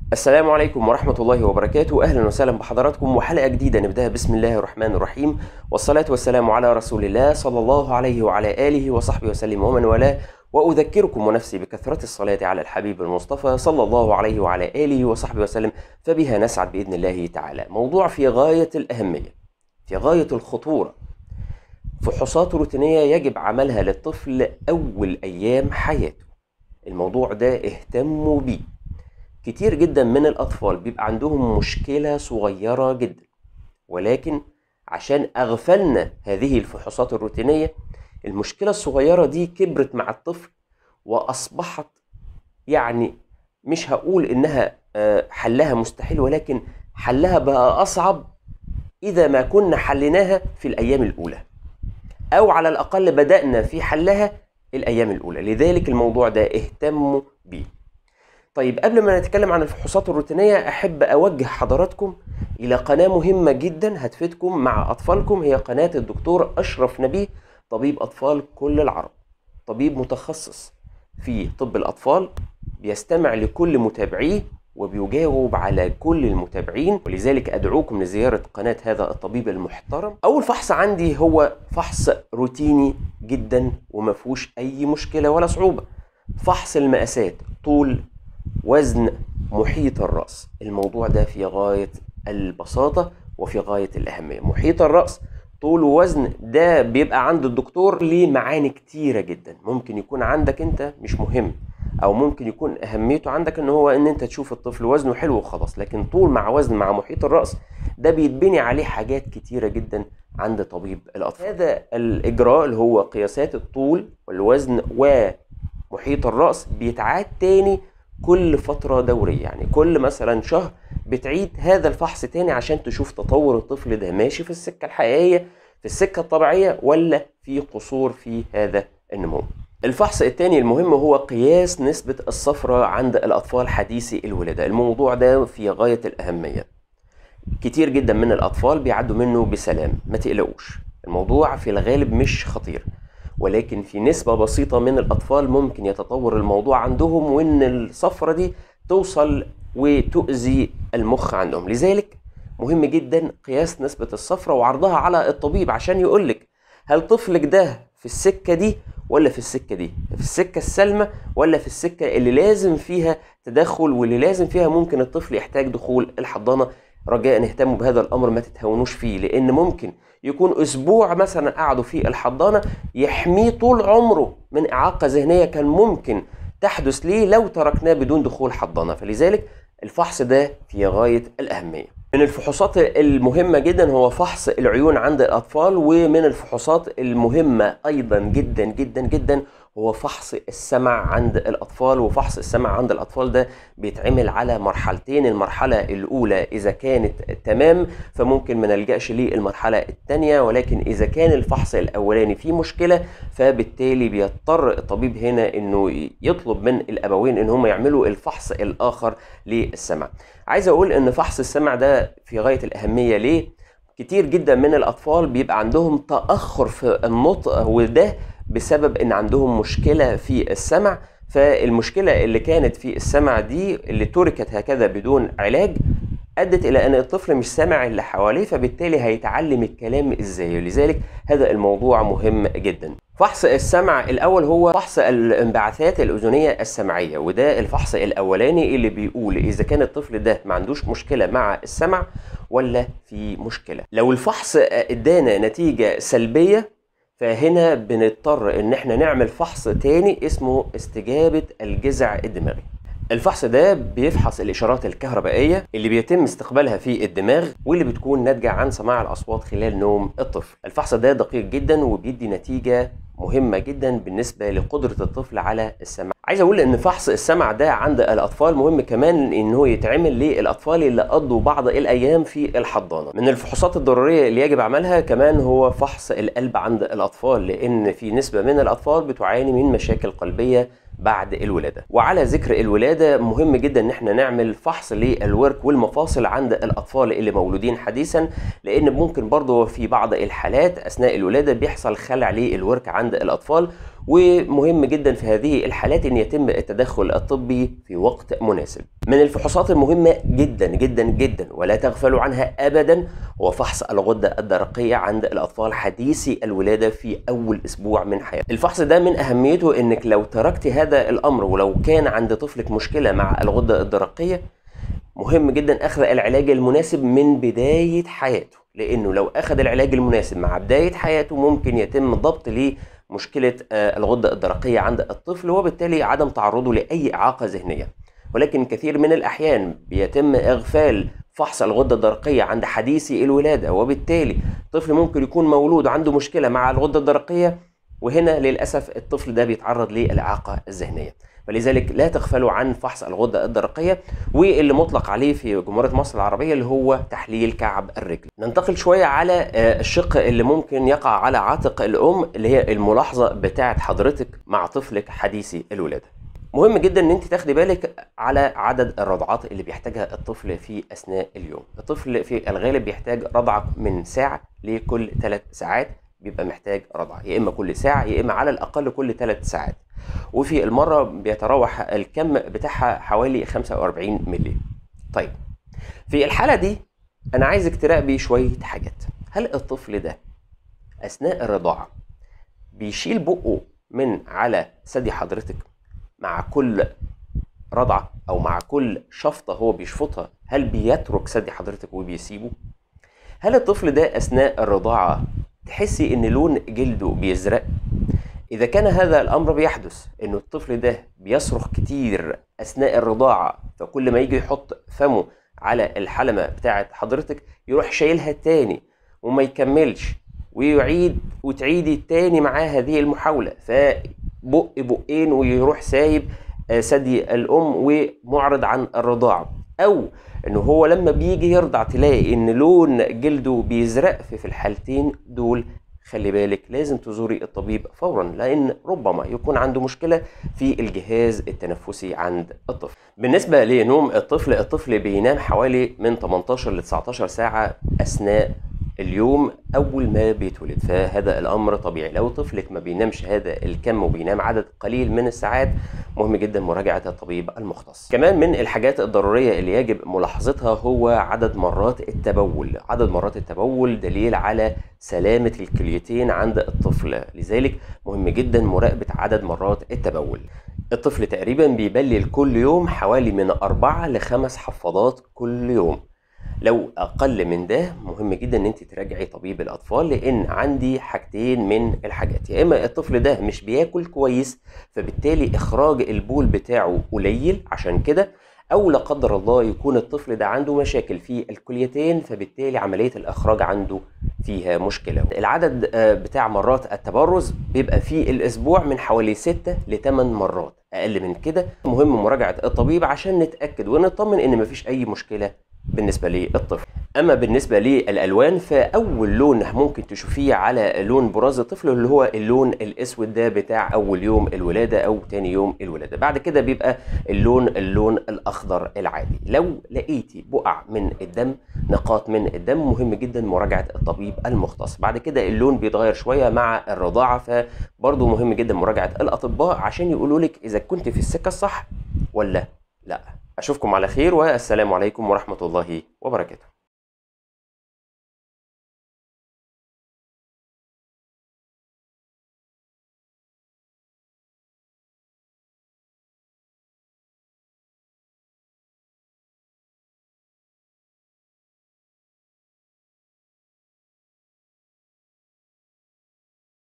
السلام عليكم ورحمة الله وبركاته. أهلا وسهلا بحضراتكم وحلقة جديدة نبدأها بسم الله الرحمن الرحيم، والصلاة والسلام على رسول الله صلى الله عليه وعلى آله وصحبه وسلم ومن والاه. وأذكركم ونفسي بكثرة الصلاة على الحبيب المصطفى صلى الله عليه وعلى آله وصحبه وسلم، فبها نسعد بإذن الله تعالى. موضوع في غاية الأهمية، في غاية الخطورة. فحوصات روتينية يجب عملها للطفل أول أيام حياته. الموضوع ده اهتموا بيه. كتير جدا من الأطفال بيبقى عندهم مشكلة صغيرة جدا، ولكن عشان أغفلنا هذه الفحوصات الروتينية، المشكلة الصغيرة دي كبرت مع الطفل وأصبحت مش هقول إنها حلها مستحيل، ولكن حلها بقى أصعب إذا ما كنا حلناها في الأيام الأولى، أو على الأقل بدأنا في حلها الأيام الأولى. لذلك الموضوع ده اهتموا بيه. طيب، قبل ما نتكلم عن الفحوصات الروتينية أحب أوجه حضراتكم إلى قناة مهمة جدا هتفيدكم مع أطفالكم، هي قناة الدكتور أشرف نبيه، طبيب أطفال كل العرب. طبيب متخصص في طب الأطفال، بيستمع لكل متابعيه وبيجاوب على كل المتابعين، ولذلك أدعوكم لزيارة قناة هذا الطبيب المحترم. أول فحص عندي هو فحص روتيني جدا ومفهوش أي مشكلة ولا صعوبة. فحص المقاسات، طول، وزن، محيط الرأس. الموضوع ده في غاية البساطة وفي غاية الأهمية. محيط الرأس، طول ووزن، ده بيبقى عند الدكتور ليه معاني كتيرة جدا. ممكن يكون عندك انت مش مهم، او ممكن يكون اهميته عندك ان انت تشوف الطفل وزنه حلو وخلاص، لكن طول مع وزن مع محيط الرأس ده بيتبني عليه حاجات كتيرة جدا عند طبيب الأطفال. هذا الإجراء اللي هو قياسات الطول والوزن ومحيط الرأس بيتعاد تاني كل فترة دورية، يعني كل مثلا شهر بتعيد هذا الفحص تاني عشان تشوف تطور الطفل ده ماشي في السكة الحقيقية، في السكة الطبيعية، ولا في قصور في هذا النمو. الفحص التاني المهم هو قياس نسبة الصفرة عند الأطفال حديثي الولادة. الموضوع ده في غاية الأهمية. كتير جدا من الأطفال بيعدوا منه بسلام، ما تقلقوش، الموضوع في الغالب مش خطير، ولكن في نسبة بسيطة من الأطفال ممكن يتطور الموضوع عندهم وإن الصفرة دي توصل وتؤذي المخ عندهم. لذلك مهم جدا قياس نسبة الصفرة وعرضها على الطبيب عشان يقولك هل طفلك ده في السكة دي ولا في السكة دي، في السكة السلمة ولا في السكة اللي لازم فيها تدخل واللي لازم فيها ممكن الطفل يحتاج دخول الحضانة. رجاء اهتموا بهذا الأمر، ما تتهونوش فيه، لأن ممكن يكون أسبوع مثلا قعدوا في الحضانة يحميه طول عمره من إعاقة ذهنية كان ممكن تحدث ليه لو تركناه بدون دخول حضانة. فلذلك الفحص ده في غاية الأهمية. من الفحوصات المهمة جدا هو فحص العيون عند الأطفال، ومن الفحوصات المهمة أيضا جدا جدا جدا هو فحص السمع عند الأطفال. وفحص السمع عند الأطفال ده بيتعمل على مرحلتين. المرحلة الأولى إذا كانت تمام فممكن ما نلجأش للمرحلة الثانية، ولكن إذا كان الفحص الأولاني فيه مشكلة فبالتالي بيضطر الطبيب هنا إنه يطلب من الأبوين إن هم يعملوا الفحص الآخر للسمع. عايز أقول إن فحص السمع ده في غاية الأهمية. ليه؟ كتير جدا من الأطفال بيبقى عندهم تأخر في النطق، وده بسبب ان عندهم مشكلة في السمع. فالمشكلة اللي كانت في السمع دي اللي تركت هكذا بدون علاج أدت إلى أن الطفل مش سامع اللي حواليه، فبالتالي هيتعلم الكلام إزاي. لذلك هذا الموضوع مهم جدا. فحص السمع الأول هو فحص الانبعاثات الأذنية السمعية، وده الفحص الأولاني اللي بيقول إذا كان الطفل ده ما عندوش مشكلة مع السمع ولا في مشكلة. لو الفحص ادانا نتيجة سلبية فهنا بنضطر ان احنا نعمل فحص تاني اسمه استجابة الجذع الدماغي. الفحص ده بيفحص الاشارات الكهربائية اللي بيتم استقبالها في الدماغ واللي بتكون ناتجة عن سماع الاصوات خلال نوم الطفل. الفحص ده دقيق جدا وبيدي نتيجة مهمة جدا بالنسبة لقدرة الطفل على السمع. عايز اقول ان فحص السمع ده عند الاطفال مهم كمان ان هو يتعمل للاطفال اللي قضوا بعض الايام في الحضانة. من الفحوصات الضرورية اللي يجب عملها كمان هو فحص القلب عند الاطفال، لان في نسبة من الاطفال بتعاني من مشاكل قلبية بعد الولادة. وعلى ذكر الولادة مهم جدا ان احنا نعمل فحص للورك والمفاصل عند الاطفال اللي مولودين حديثا، لان ممكن برضه في بعض الحالات اثناء الولادة بيحصل خلع للورك عند الاطفال، ومهم جدا في هذه الحالات ان يتم التدخل الطبي في وقت مناسب. من الفحوصات المهمة جدا جدا جدا ولا تغفلوا عنها ابدا هو فحص الغدة الدرقية عند الاطفال حديثي الولادة في اول اسبوع من حياتهم. الفحص ده من اهميته انك لو تركت هذا الامر ولو كان عند طفلك مشكلة مع الغدة الدرقية، مهم جدا اخذ العلاج المناسب من بداية حياته، لانه لو اخذ العلاج المناسب مع بداية حياته ممكن يتم ضبط لمشكلة الغدة الدرقية عند الطفل، وبالتالي عدم تعرضه لأي إعاقة ذهنية. ولكن كثير من الأحيان بيتم إغفال فحص الغدة الدرقية عند حديثي الولادة، وبالتالي الطفل ممكن يكون مولود عنده مشكلة مع الغدة الدرقية، وهنا للأسف الطفل ده بيتعرض للإعاقة الذهنية. فلذلك لا تغفلوا عن فحص الغدة الدرقية، واللي مطلق عليه في جمهورية مصر العربية اللي هو تحليل كعب الرجل. ننتقل شوية على الشق اللي ممكن يقع على عاتق الأم، اللي هي الملاحظة بتاعت حضرتك مع طفلك حديثي الولادة. مهم جدا ان انت تاخدي بالك على عدد الرضعات اللي بيحتاجها الطفل في اثناء اليوم. الطفل في الغالب بيحتاج رضعة من ساعة لكل 3 ساعات، بيبقى محتاج رضعة يا اما كل ساعة يا اما على الاقل كل 3 ساعات، وفي المرة بيتراوح الكم بتاعها حوالي 45 ملي. طيب في الحالة دي انا عايزك تراقبي شوية حاجات. هل الطفل ده اثناء الرضاعة بيشيل بقه من على ثدي حضرتك مع كل رضعة او مع كل شفطة هو بيشفطها؟ هل بيترك ثدي حضرتك وبيسيبه؟ هل الطفل ده اثناء الرضاعة تحسي ان لون جلده بيزرق؟ إذا كان هذا الأمر بيحدث، إنه الطفل ده بيصرخ كتير أثناء الرضاعة، فكل ما يجي يحط فمه على الحلمة بتاعت حضرتك يروح شايلها تاني وما يكملش، ويعيد وتعيدي تاني معاه هذه المحاولة، فبق بقين ويروح سايب ثدي الأم ومعرض عن الرضاعة، أو إنه هو لما بيجي يرضع تلاقي إن لون جلده بيزرق، في الحالتين دول خلي بالك لازم تزوري الطبيب فورا، لان ربما يكون عنده مشكله في الجهاز التنفسي عند الطفل. بالنسبه لنوم الطفل بينام حوالي من 18 ل 19 ساعه اثناء اليوم اول ما بيتولد، فهذا الامر طبيعي. لو طفلك ما بينامش هذا الكم وبينام عدد قليل من الساعات، مهم جدا مراجعه الطبيب المختص. كمان من الحاجات الضروريه اللي يجب ملاحظتها هو عدد مرات التبول. عدد مرات التبول دليل على سلامه الكليتين عند الطفل، لذلك مهم جدا مراقبه عدد مرات التبول. الطفل تقريبا بيبلل كل يوم حوالي من 4 ل 5 حفاضات كل يوم. لو اقل من ده مهم جدا ان انت تراجعي طبيب الاطفال، لان عندي حاجتين من الحاجات: يا اما الطفل ده مش بياكل كويس فبالتالي اخراج البول بتاعه قليل عشان كده، او لا قدر الله يكون الطفل ده عنده مشاكل في الكليتين فبالتالي عملية الاخراج عنده فيها مشكلة. العدد بتاع مرات التبرز بيبقى في الاسبوع من حوالي 6 ل 8 مرات، اقل من كده مهم مراجعة الطبيب عشان نتأكد ونطمن ان مفيش اي مشكلة بالنسبة للطفل. أما بالنسبة للألوان، فأول لون ممكن تشوفيه على لون براز الطفل اللي هو اللون الأسود ده بتاع أول يوم الولادة أو تاني يوم الولادة. بعد كده بيبقى اللون الأخضر العادي. لو لقيتي بقع من الدم، نقاط من الدم، مهم جدا مراجعة الطبيب المختص. بعد كده اللون بيتغير شوية مع الرضاعة، فبرضه مهم جدا مراجعة الأطباء عشان يقولوا لك إذا كنت في السكة الصح ولا لا. أشوفكم على خير، والسلام عليكم ورحمة الله وبركاته.